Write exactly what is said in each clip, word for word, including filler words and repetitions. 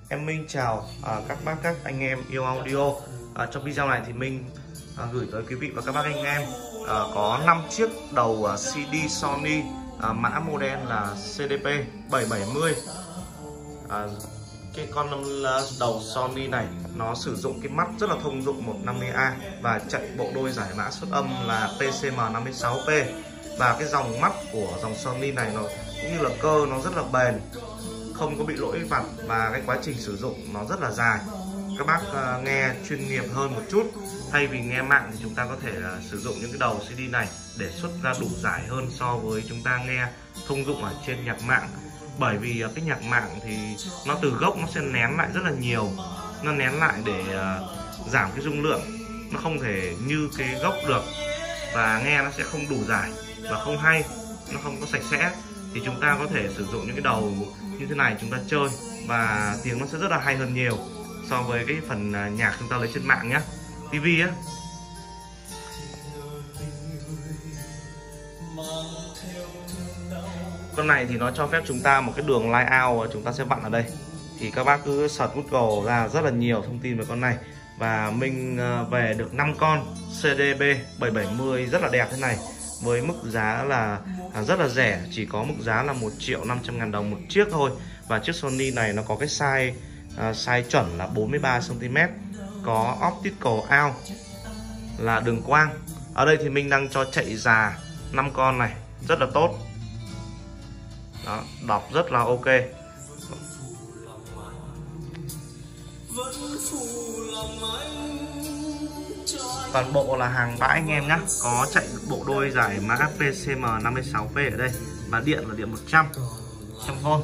Em Minh chào à, các bác các anh em yêu audio. à, Trong video này thì Minh à, gửi tới quý vị và các bác anh em à, có năm chiếc đầu à, xê đê Sony, à, mã model là C D P bảy bảy mươi. à, Cái con đầu Sony này nó sử dụng cái mắt rất là thông dụng một năm mươi A và chạy bộ đôi giải mã xuất âm là P C M năm mươi sáu P. Và cái dòng mắt của dòng Sony này nó cũng như là cơ nó rất là bền, không có bị lỗi vặt, và cái quá trình sử dụng nó rất là dài. Các bác uh, nghe chuyên nghiệp hơn một chút, thay vì nghe mạng thì chúng ta có thể uh, sử dụng những cái đầu xê đê này để xuất ra đủ giải hơn so với chúng ta nghe thông dụng ở trên nhạc mạng. Bởi vì uh, cái nhạc mạng thì nó từ gốc nó sẽ nén lại rất là nhiều, nó nén lại để uh, giảm cái dung lượng, nó không thể như cái gốc được, và nghe nó sẽ không đủ giải và không hay, nó không có sạch sẽ. Thì chúng ta có thể sử dụng những cái đầu như thế này chúng ta chơi, và tiếng nó sẽ rất là hay hơn nhiều so với cái phần nhạc chúng ta lấy trên mạng nhé, tivi á. Con này thì nó cho phép chúng ta một cái đường line out, chúng ta sẽ vặn ở đây. Thì các bác cứ search Google ra rất là nhiều thông tin về con này. Và mình về được năm con C D P bảy bảy mươi rất là đẹp thế này, với mức giá là rất là rẻ, chỉ có mức giá là một triệu năm trăm ngàn đồng một chiếc thôi. Và chiếc Sony này nó có cái size uh, size chuẩn là bốn mươi ba xăng ti mét, có optical out là đường quang. Ở đây thì mình đang cho chạy già năm con này rất là tốt. Đó, đọc rất là ok. Toàn bộ là hàng bãi anh em nhé, có chạy bộ đôi giải mã P C M năm mươi sáu P ở đây, và điện là điện một trăm V.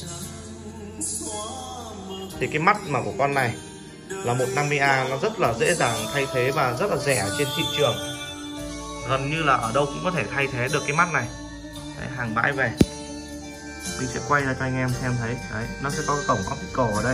Thì cái mắt mà của con này là một năm mươi A, nó rất là dễ dàng thay thế và rất là rẻ trên thị trường, gần như là ở đâu cũng có thể thay thế được cái mắt này. Đấy, hàng bãi về mình sẽ quay ra cho anh em xem thấy. Đấy, nó sẽ có cái cổng optical ở đây.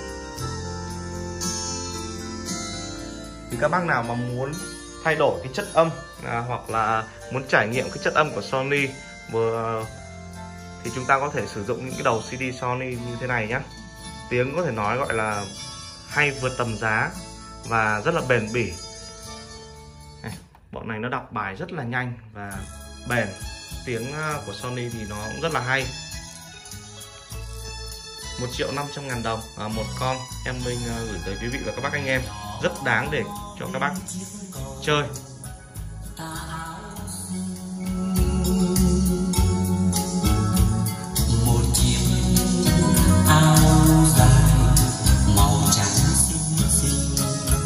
Thì các bác nào mà muốn thay đổi cái chất âm à, hoặc là muốn trải nghiệm cái chất âm của Sony vừa, thì chúng ta có thể sử dụng những cái đầu xê đê Sony như thế này nhé. Tiếng có thể nói gọi là hay vượt tầm giá và rất là bền bỉ. Này, bọn này nó đọc bài rất là nhanh và bền. Tiếng của Sony thì nó cũng rất là hay. Một triệu năm trăm ngàn đồng à, một con. Em Minh uh, gửi tới quý vị và các bác anh em, rất đáng để cho các bác chơi. Một chiếc áo dài màu trắng xinh xinh,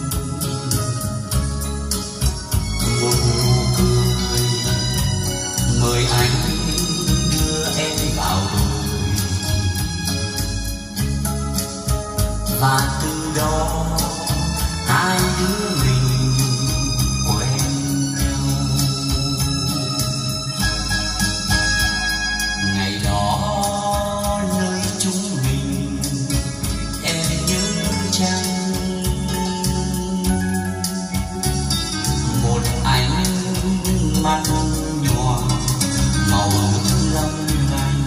một nụ cười mời anh đưa em vào đời, và từ đó hai đứa mình quen nhau. Ngày đó nơi chúng mình em nhớ chăng, một ánh mắt nhòa màu nước long lanh,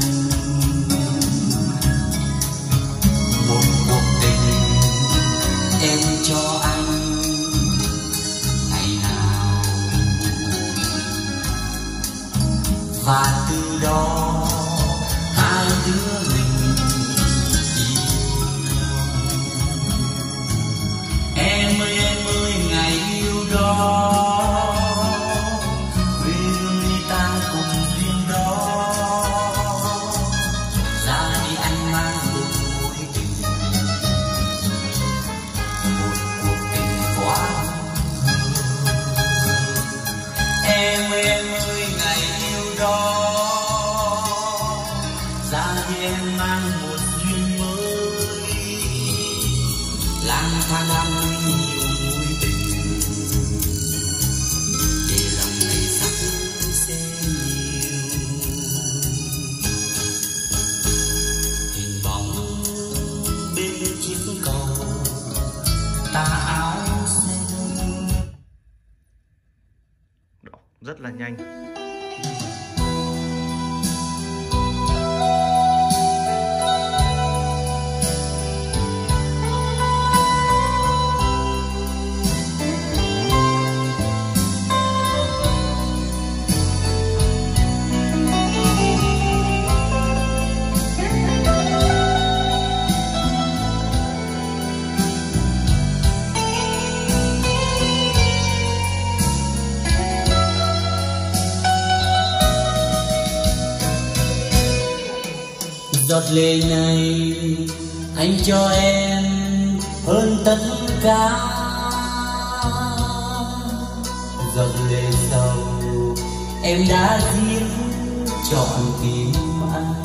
một cuộc tình em cho anh ngày nào, và từ đó hai đứa mình yêu nhau. Em ơi em ơi ngày yêu đó, quê hương đi ta cùng duyên đó, ra đi anh mang một mối tình, một cuộc tình quá. Em ơi em ơi ngày yêu đó, ra đi em mang một duyên mới, lang thang đam mê nhiều mối tình, để lòng này sắc sẽ nhiều. Hình bóng bên chiếc cầu tà áo xanh, Rất là nhanh. Giọt lệ này anh cho em hơn tất cả. Giọt lệ sầu em đã giết trọn tim anh.